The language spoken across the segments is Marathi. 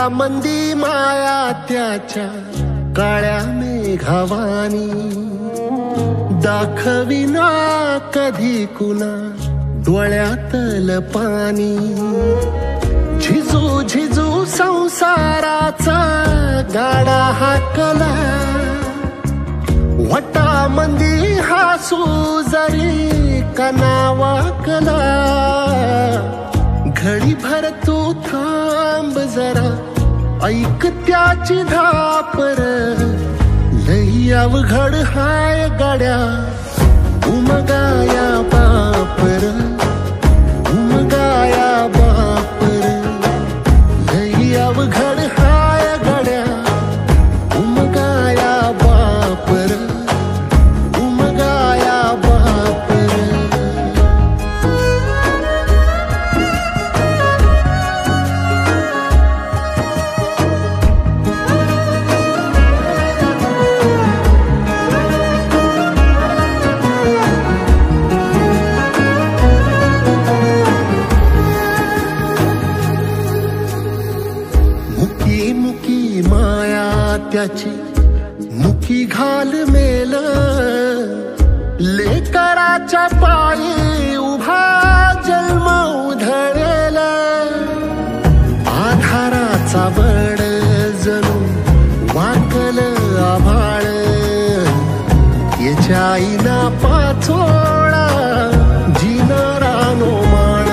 मंदी माया त्याच्या काळ्या मेघावानी दाखविना कधी कुणा डोळ्यातल पाणी झिजू झिजू संसाराचा गाडा हाकला वटा मंदी हासू जरी कनावाकला घडी भर तू थांब जरा ऐक त्याची धापर लई अवघड हाय गड्या उमगाया बापर उमगाया बापर लई अवघड हाय गड्या उमगाया बापर उमगाया बापर मुकी माया त्याची मुखी घाल मेल लेकराच्या पायी उभा जन्म उधळेल आधाराचा बड जणू वाकल आभाळ याच्या आईना पाचोळा जिनरानो माळ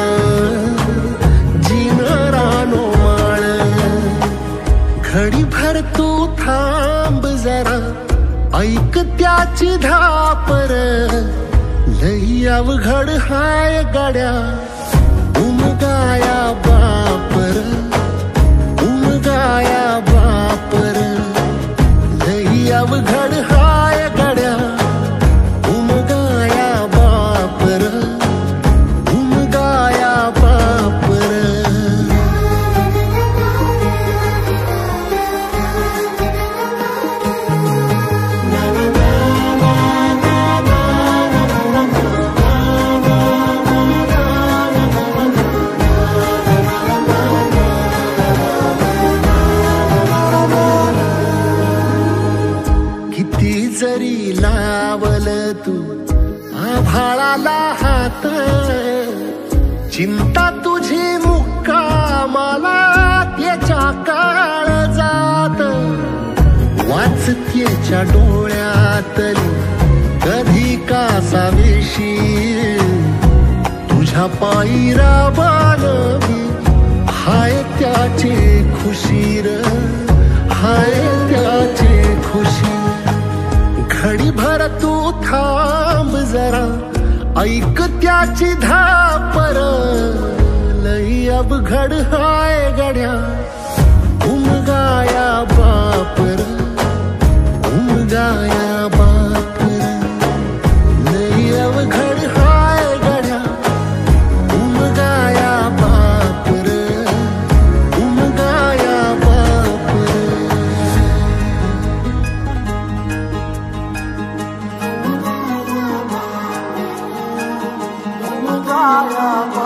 जिनरानो माळ घडी भर तू थांब जरा ऐक त्याची धापर लई अवघड हाय गड्या उमगाया बापर उमगाया बापर लई अवघड हाय गड्या उमगाया बापर उमगाया बापर किती जरी लावल तू आभाळाला हात चिंता तुझी मुक्कामाला त्याच्या काळ जात वाचतेच्या डोळ्यातली कधी कासा वेशी तुझ्या पायी राबानवी हाय त्याचे खुशीर हाय त्याचे खुशी घडी भर तू थांब जरा ऐक त्याची धापर लई अवघड हाय गड्या उमगाया बापर उमगाया बापर लई अवघड हाय गड्या उमगाया बापर उमगाया बापर उमगाया